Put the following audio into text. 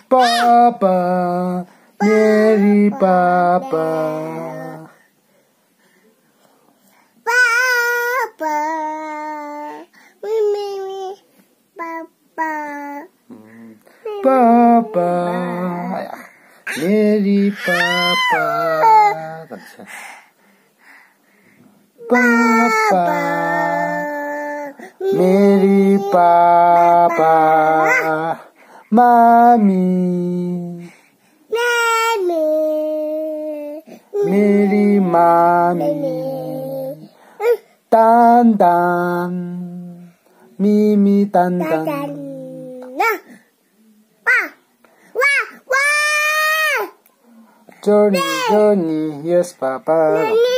Papa, मेरी पापा. Papa, Mimi, Papa. Papa, मेरी पापा. Papa, मेरी पापा. Mami, मेरी मामी. Dandan, Mimi Dandan. Johnny, yes, Papa.